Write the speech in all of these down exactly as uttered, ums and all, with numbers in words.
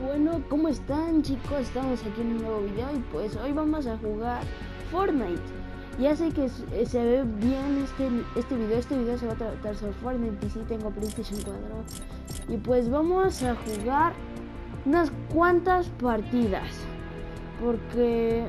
Bueno, ¿cómo están, chicos? Estamos aquí en un nuevo video y pues hoy vamos a jugar Fortnite. Ya sé que se ve bien este, este video, este video se va a tratar sobre Fortnite y sí tengo PlayStation cuatro. Y pues vamos a jugar unas cuantas partidas, porque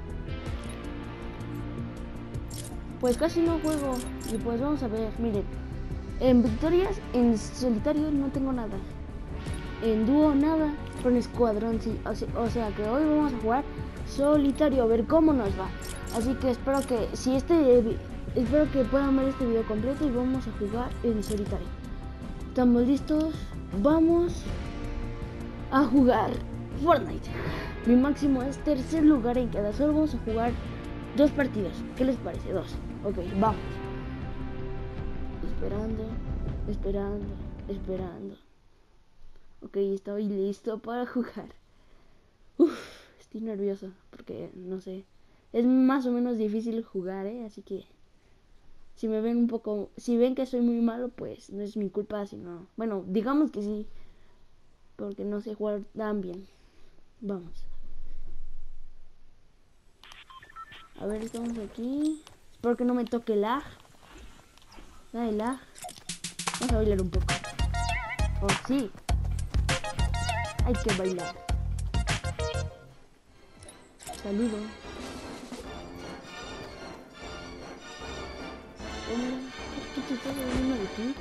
pues casi no juego. Y pues vamos a ver, miren, en victorias, en solitario no tengo nada, en dúo nada, con escuadrón sí, o sea, o sea que hoy vamos a jugar solitario, a ver cómo nos va. Así que espero que si este espero que puedan ver este video completo y vamos a jugar en solitario. ¿Estamos listos? Vamos a jugar Fortnite. Mi máximo es tercer lugar en cada. Solo vamos a jugar dos partidas. ¿Qué les parece? Dos. Ok, vamos. Esperando, esperando, esperando. Ok, estoy listo para jugar. Uf, estoy nervioso porque no sé. Es más o menos difícil jugar, ¿eh? Así que si me ven un poco, si ven que soy muy malo, pues no es mi culpa, sino, bueno, digamos que sí, porque no sé jugar tan bien. Vamos. A ver, estamos aquí. Espero que no me toque lag. Nada de lag. Vamos a bailar un poco. Oh, sí. Hay que bailar. Saludo. Oh, mira. ¿Qué te estás viendo de Twitch?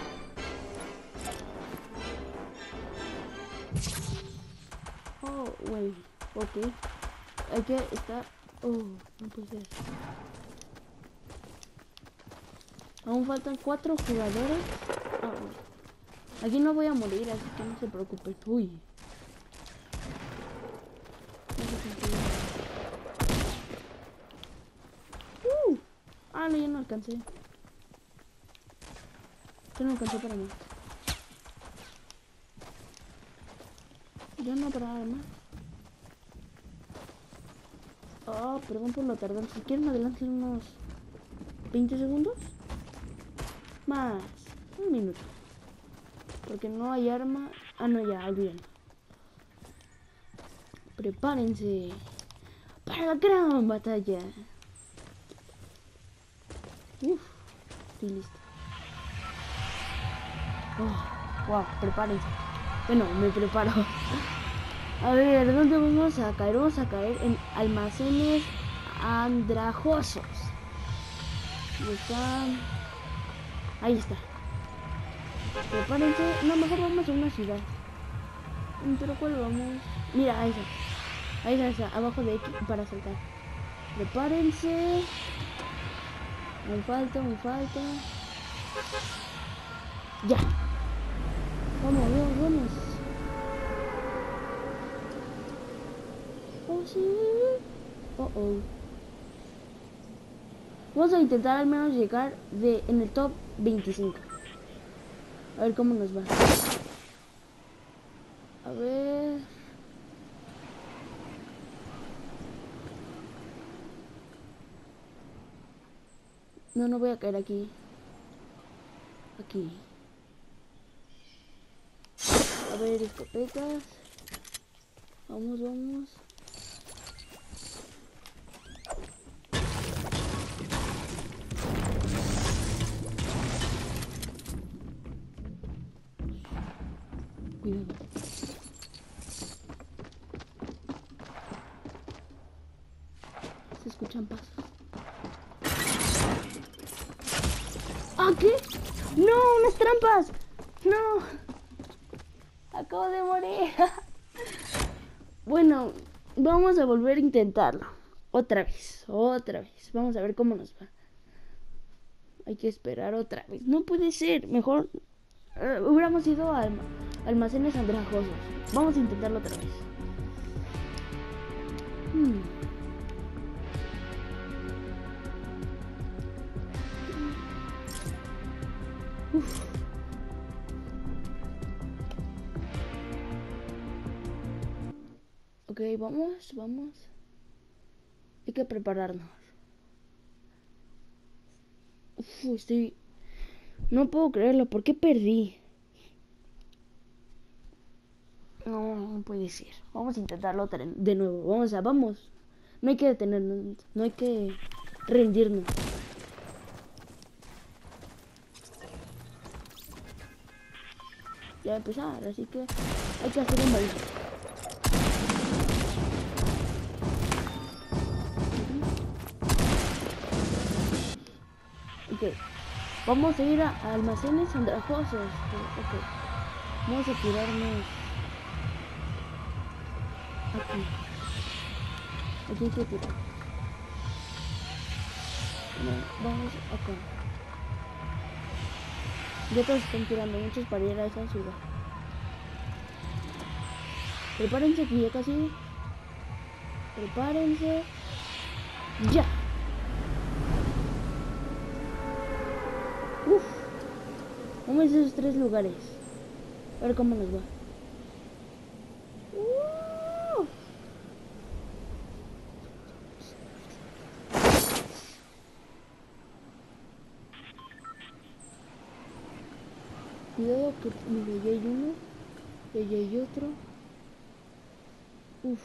Oh, wey. Ok. Hay que estar... Oh, no puede ser. Aún faltan cuatro jugadores. Ah, bueno. Aquí no voy a morir, así que no se preocupen. Uy. Uh. Ah, no, ya no alcancé. Ya no alcancé para más. Ya no para más. Oh, perdón por lo tardante. Si quieren adelante unos veinte segundos. Más. Un minuto. Porque no hay arma. Ah, no, ya, olviden. Prepárense para la gran batalla. Uf, estoy listo. Oh, wow, prepárense. Bueno, me preparo. A ver, ¿dónde vamos a caer? Vamos a caer en almacenes andrajosos. ¿Dónde están? Ahí está. Prepárense. No, mejor vamos a una ciudad. ¿Pero cuál vamos? Mira, ahí está. Ahí está, abajo de X para saltar. Prepárense. Me falta, me falta. Ya. Vamos, vamos, vamos. Oh, sí. Oh, oh. Vamos a intentar al menos llegar de, en el top veinticinco. A ver cómo nos va. A ver. No, no voy a caer aquí. Aquí. A ver, escopetas. Vamos, vamos. Cuidado. Se escuchan pasos. ¿Ah, qué? ¡No! ¡Unas trampas! ¡No! Acabo de morir. Bueno, vamos a volver a intentarlo. Otra vez, otra vez. Vamos a ver cómo nos va. Hay que esperar otra vez. No puede ser. Mejor uh, hubiéramos ido a alm almacenes andrajosos. Vamos a intentarlo otra vez. Hmm. Uf. Ok, vamos, vamos. Hay que prepararnos. Uf, estoy... No puedo creerlo. ¿Por qué perdí? No puede ser. Vamos a intentarlo de nuevo. Vamos a, vamos. No hay que detenernos. No hay que rendirnos. Ya va a empezar, así que hay que hacer un baile. Ok. Vamos a ir a, a almacenes andrajosos. Ok. Vamos a tirarnos aquí. Aquí hay que tirar. Bueno, vamos acá. Ya todos están tirando muchos para ir a esa ciudad. Prepárense que ya casi. Prepárense. ¡Ya! Uf. Vamos a esos tres lugares. A ver cómo nos va. Uh. Cuidado que mira, ya hay uno. Y allá hay otro. Uf.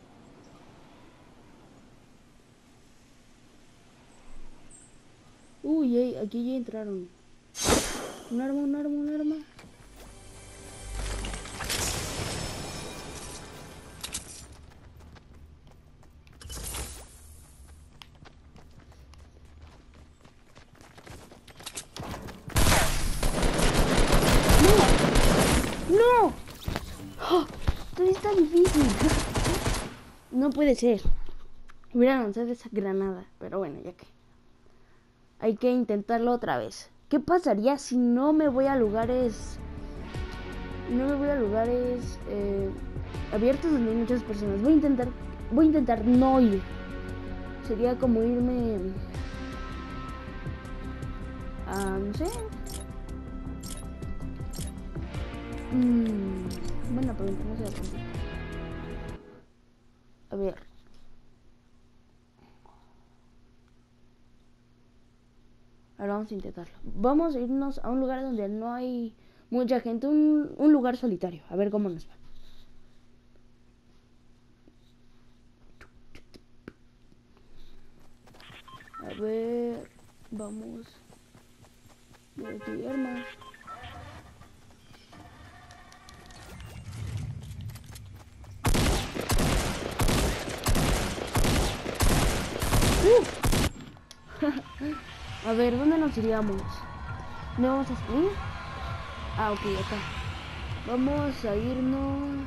Uy, aquí ya entraron. Un arma, un arma, un arma. ¡No! ¡No! ¡Oh! Esto está difícil. No puede ser. Hubiera lanzado esa granada. Pero bueno, ya que. Hay que intentarlo otra vez. ¿Qué pasaría si no me voy a lugares... No me voy a lugares eh, abiertos donde hay muchas personas? Voy a intentar... Voy a intentar no ir. Sería como irme... A... no sé... Mmm... Buena pregunta, no sé. A ver... Ahora vamos a intentarlo. Vamos a irnos a un lugar donde no hay mucha gente. Un, un lugar solitario. A ver cómo nos va. A ver... Vamos... Mira, aquí hay armas. Uh. A ver, ¿dónde nos iríamos? ¿No vamos a salir? Ah, ok, acá. Vamos a irnos...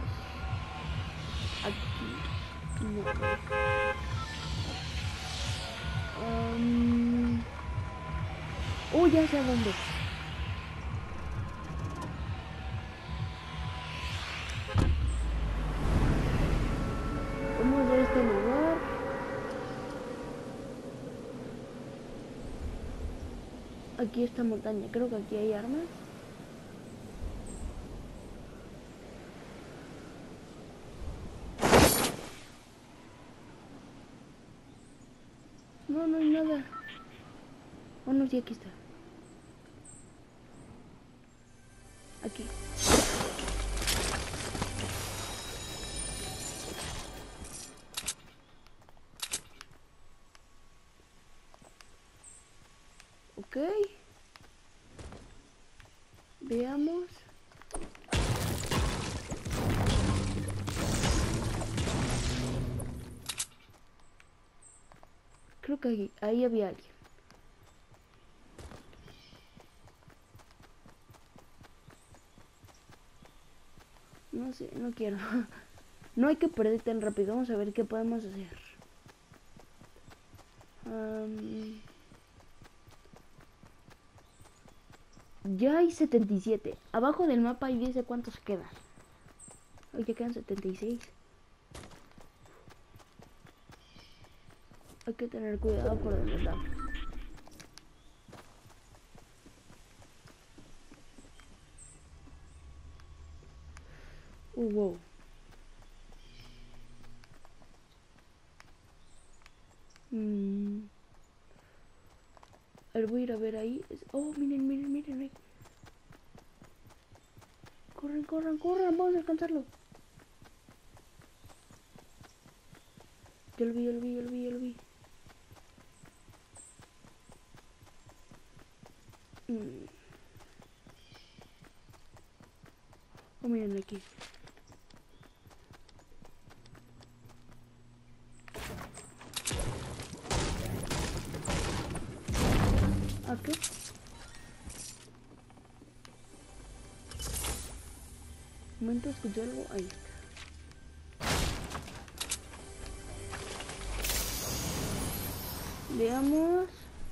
Aquí. No. Um... Oh, ya sé a dónde. Vamos a ver este lugar. Aquí esta montaña. Creo que aquí hay armas. No, no hay nada. Oh, no, sí, aquí está. Aquí. Ok. Veamos. Creo que ahí, ahí había alguien. No sé, no quiero. No hay que perder tan rápido. Vamos a ver qué podemos hacer. Um, ya hay setenta y siete. Abajo del mapa ahí dice cuántos quedan. Hoy ya quedan setenta y seis. Hay que tener cuidado por donde estamos. Uh, wow. Mm. A ver, voy a ir a ver ahí. Oh, miren, miren, miren ahí. Corran, corran, corran. Vamos a alcanzarlo. Yo lo vi, yo lo vi, yo lo vi, yo lo vi. Mm. Oh, miren aquí. ¿A qué? Un momento, escuché algo. Ahí está. Veamos.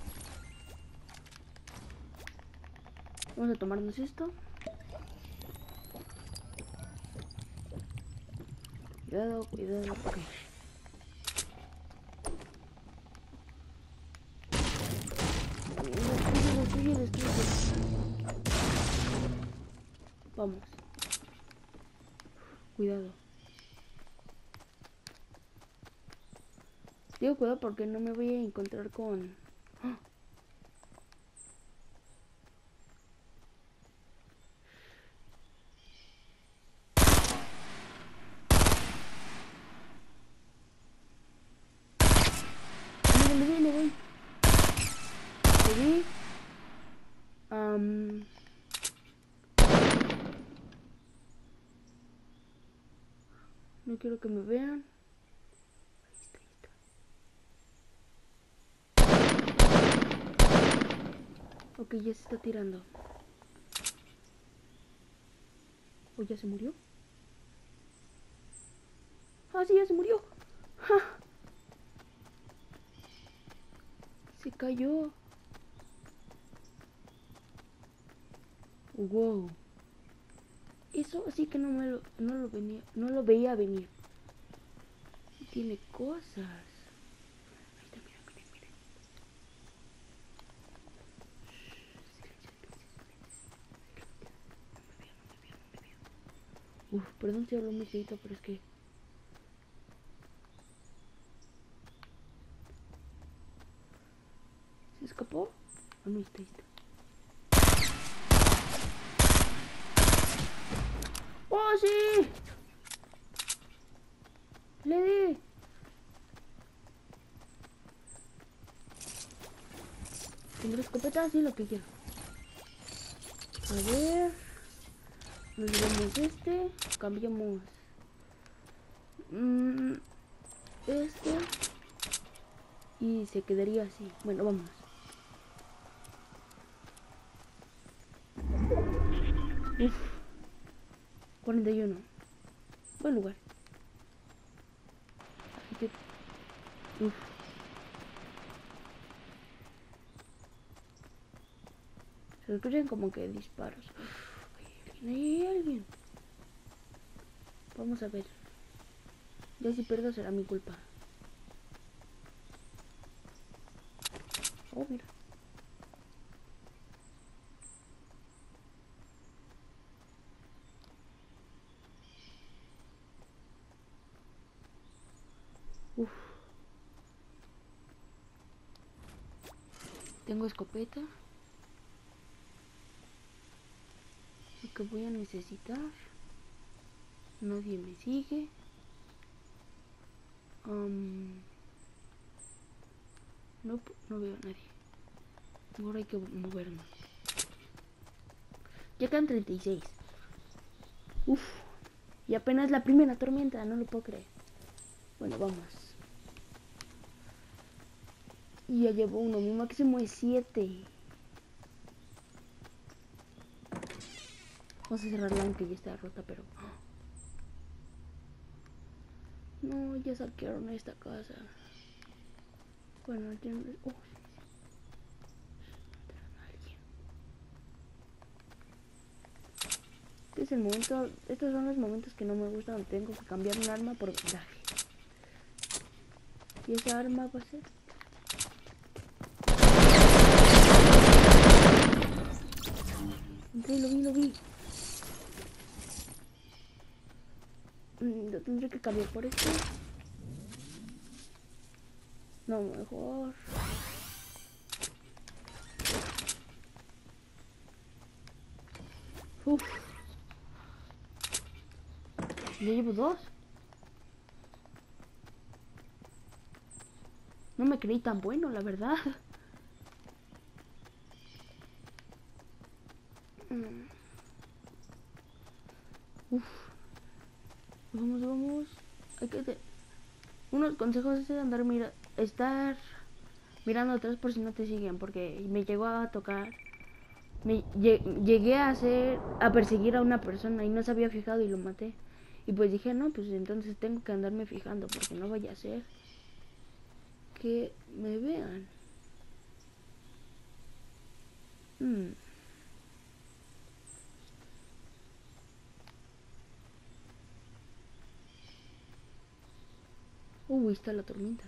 Vamos a tomarnos esto. Cuidado, cuidado. Ok. Destruye, destruye, destruye. Vamos. Cuidado. Digo cuidado porque no me voy a encontrar con... ¡Oh! Mira, le doy, le doy. Le di. Um... No quiero que me vean. Ok, ya se está tirando. ¿O ya se murió? Ah, sí, ya se murió. ¡Ja! Se cayó. Wow. Eso sí que no me lo, no lo venía, no lo veía venir. Tiene cosas. Ahí está, mira, mira, mira. Uf, perdón si hablo muy seguido, pero es que... ¿Se escapó? Ah, no, está, ahí está. ¡Oh, sí! ¡Le di! ¿Tengo la escopeta? Sí, lo que quiero. A ver... Nos llevamos este. Cambiamos... Mm, este... Y se quedaría así. Bueno, vamos. Uf. cuarenta y uno. Buen lugar. Así que... Uf. Se escuchan como que disparos. Uf, hay alguien, hay alguien. Vamos a ver. Ya si pierdo será mi culpa. Oh, mira. Uf. Tengo escopeta. Lo que voy a necesitar. Nadie me sigue. Um, no, no veo a nadie. Ahora hay que movernos. Ya quedan treinta y seis. Uf. Y apenas la primera tormenta, no lo puedo creer. Bueno, vamos. Y ya llevo uno, mi máximo es siete. Vamos a cerrarla aunque ya está rota, pero... No, ya saquearon esta casa. Bueno, ya no... Oh, sí, sí. Este es el momento... Estos son los momentos que no me gustan, donde tengo que cambiar un arma por vendaje. Y esa arma va a ser... Entré, lo vi, lo vi. Lo tendré que cambiar por este. No, mejor. Uf. Ya llevo dos. No me creí tan bueno, la verdad. Uf. Vamos, vamos. Hay que te... Unos consejos es de andar mira... estar mirando atrás por si no te siguen, porque me llegó a tocar. Me llegué a hacer a perseguir a una persona y no se había fijado y lo maté. Y pues dije, no, pues entonces tengo que andarme fijando porque no vaya a ser que me vean. Hmm. Uy, está la tormenta.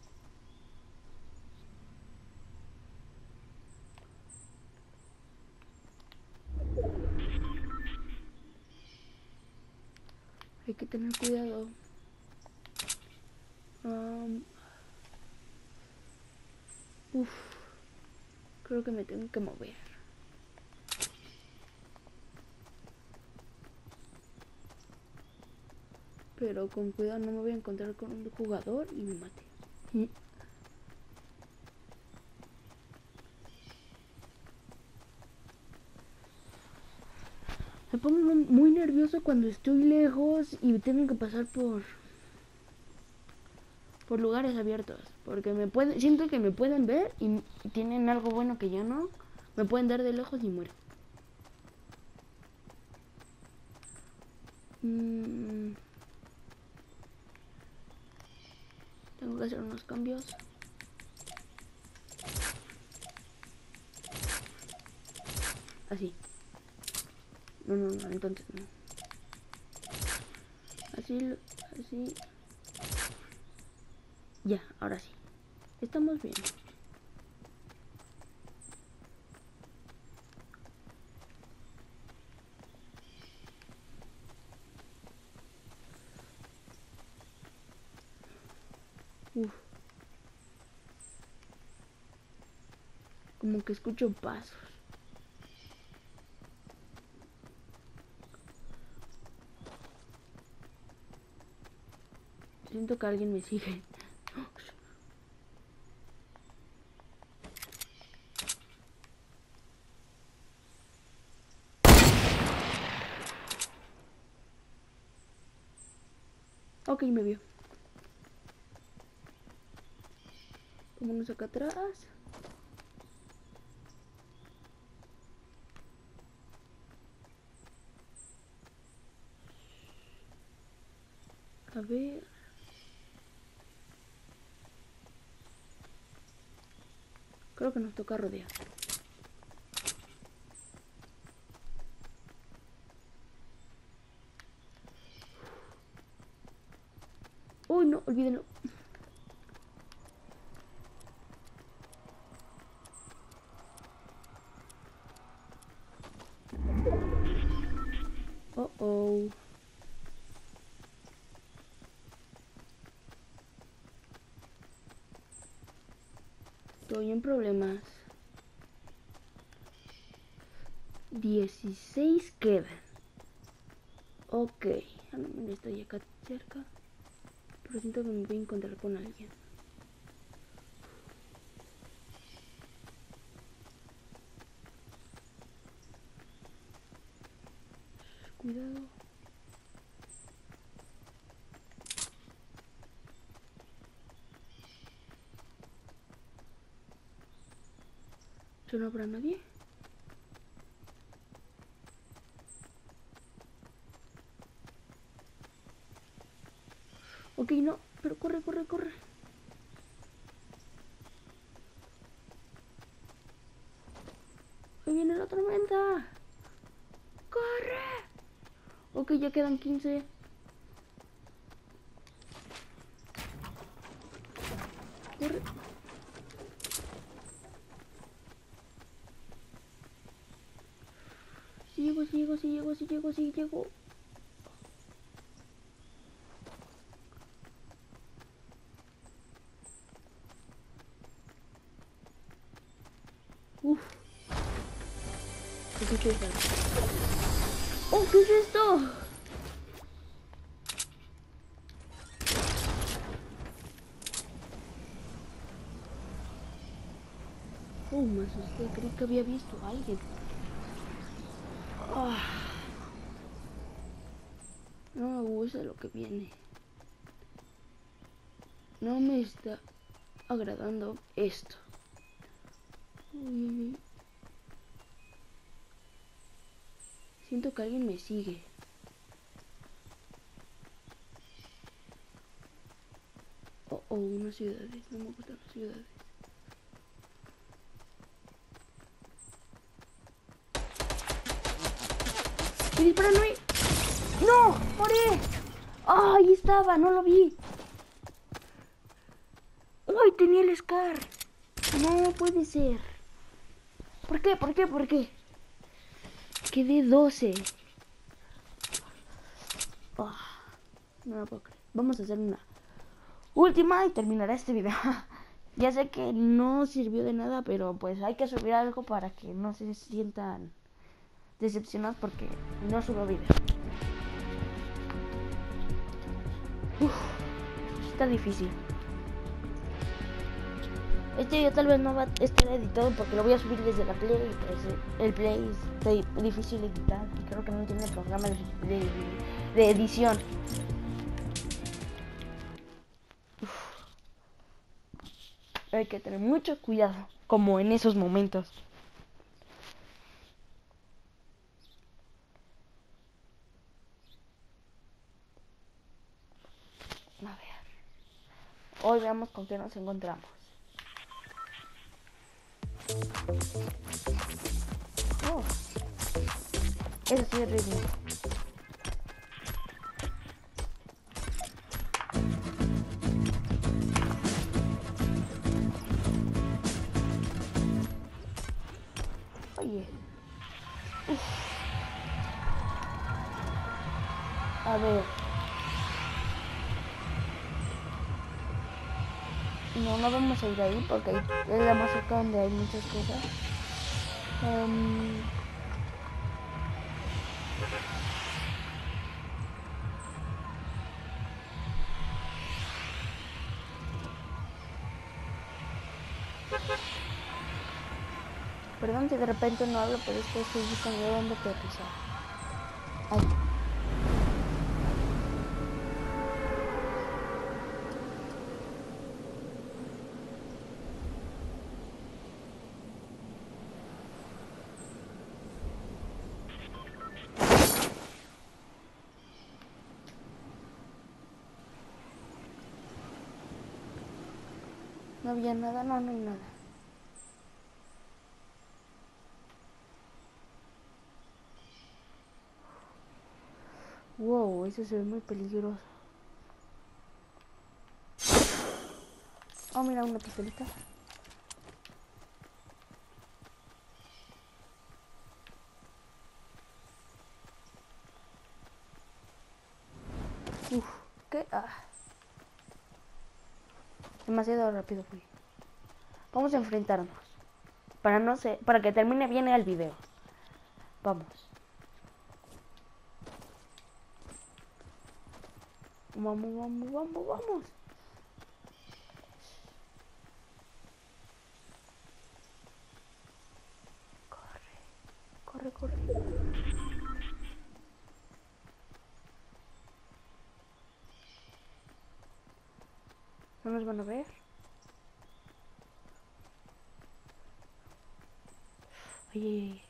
Hay que tener cuidado. Um, uf, creo que me tengo que mover. Pero con cuidado, no me voy a encontrar con un jugador y me mate. Me pongo muy nervioso cuando estoy lejos y tengo que pasar por por lugares abiertos, porque me pueden, siento que me pueden ver y tienen algo bueno que yo no, me pueden dar de lejos y muero. Mm. Tengo que hacer unos cambios. Así. No, no, no, entonces no. Así, así. Ya, ahora sí. Estamos bien. Uf. Como que escucho pasos. Siento que alguien me sigue. Ok, me vio. Vámonos acá atrás. A ver. Creo que nos toca rodear. Uy, no, olvídenlo. Oh, oh. Estoy en problemas. dieciséis quedan. Ok. Ah, no, mira, estoy acá cerca. Pero siento que me voy a encontrar con alguien. Cuidado. ¿No habrá nadie? Ok, no, pero corre, corre, corre. Ahí viene la tormenta. ¡Corre! Ok, ya quedan quince. Corre. Sí llego, sí llego, sí llego, sí llego, sí llego. Uf. ¿Qué es esto? ¡Oh, qué es esto! Oh, me asusté, creí que había visto a alguien. Oh, no me gusta lo que viene. No me está agradando esto. Uy, siento que alguien me sigue. Oh, oh, unas ciudades. No me gustan las ciudades. ¡Me disparan ahí! ¡No! ¡Morí! ¡Oh, ahí estaba! ¡No lo vi! ¡Uy! Tenía el Scar. No puede ser. ¿Por qué? ¿Por qué? ¿Por qué? Quedé doce. Oh, no lo puedo creer. Vamos a hacer una última y terminará este video. Ya sé que no sirvió de nada, pero pues hay que subir algo para que no se sientan decepcionados porque no subo video. Uf, está difícil. Este video tal vez no va a estar editado porque lo voy a subir desde la Play y pues el Play está difícil de editar y creo que no tiene programa de, de, de edición. Uf. Hay que tener mucho cuidado, como en esos momentos. A ver, hoy veamos con qué nos encontramos. Oh, eso sí es ritmo. Oye. Uf. A ver. No, no vamos a ir ahí porque ahí es la más cerca donde hay muchas cosas. Um, Perdón si de repente no hablo, pero es que estoy buscando dónde aterrizar. Ahí. No había nada, no, no hay nada. Wow, eso se ve muy peligroso. Oh, mira, una pistolita. Uf, ¿qué? Ah. Demasiado rápido fui. Vamos a enfrentarnos. Para no sé, para que termine bien el video. Vamos. Vamos, vamos, vamos, vamos. Corre, corre, corre. ¿No nos van a ver? Oye.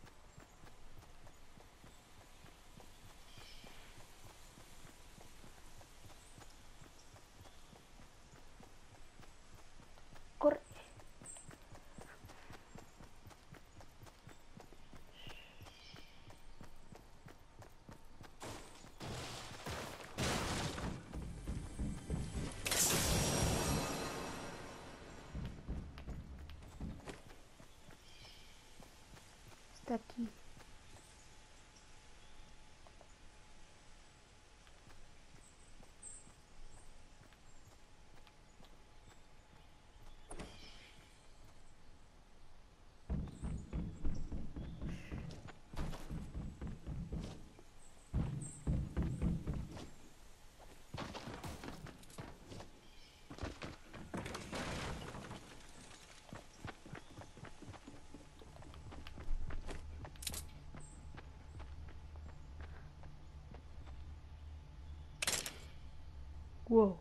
Corre. Está aquí. Wow.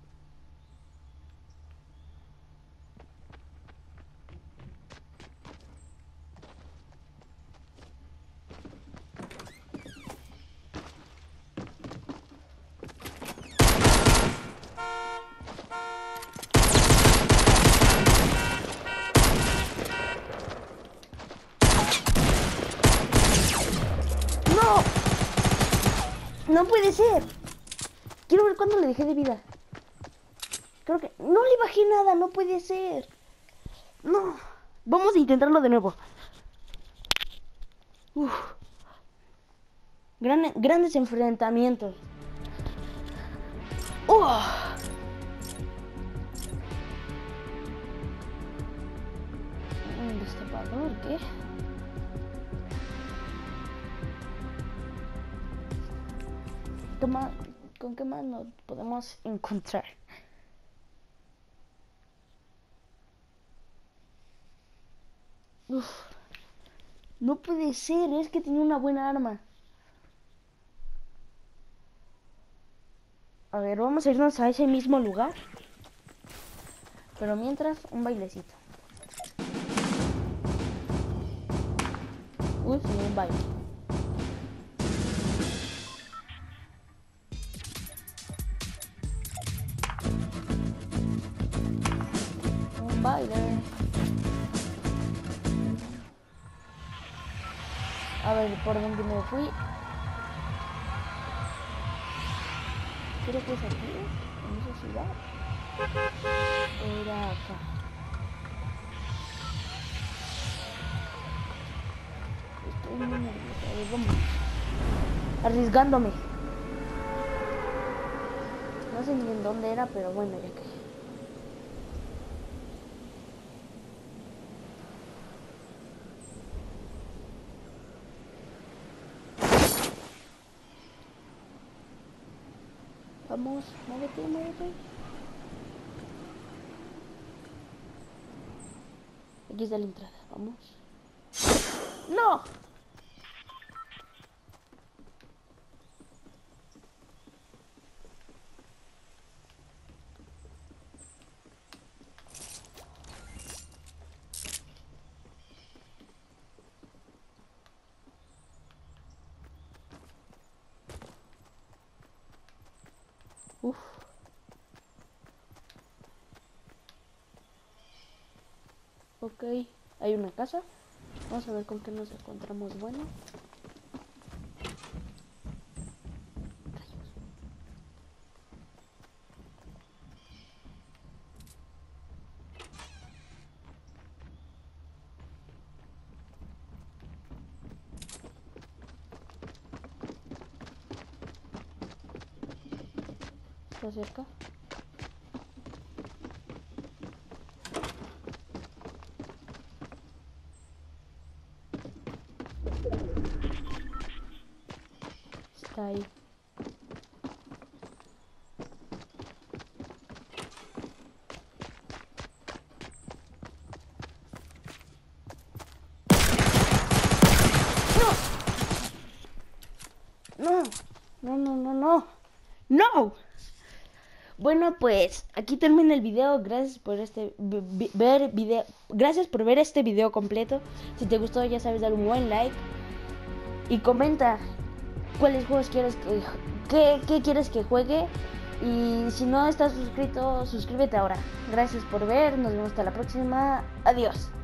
No puede ser. Quiero ver cuánto le dejé de vida. Creo que... No le bajé nada, no puede ser. No. Vamos a intentarlo de nuevo. Uf. Gran... Grandes enfrentamientos. Oh. Un destapador, ¿qué? Toma, ¿con qué más nos podemos encontrar? Uf, no puede ser, es que tiene una buena arma. A ver, vamos a irnos a ese mismo lugar. Pero mientras, un bailecito. Uy, sí, un baile. Baile. A ver, ¿por dónde me fui? Creo que es aquí, en esa ciudad. Era acá. Estoy muy nerviosa. A ver, vamos. Arriesgándome. No sé ni en dónde era, pero bueno, ya que... Vamos, muévete, muévete. Aquí está la entrada, vamos. ¡No! Uf. Ok, hay una casa. Vamos a ver con qué nos encontramos. Bueno. Está cerca. Está ahí. No, no, no, no, no, no. Bueno, pues aquí termina el video. Gracias por este ver video. Gracias por ver este video completo. Si te gustó, ya sabes, dar un buen like y comenta cuáles juegos quieres que qué, qué quieres que juegue. Y si no estás suscrito, suscríbete ahora. Gracias por ver. Nos vemos hasta la próxima. Adiós.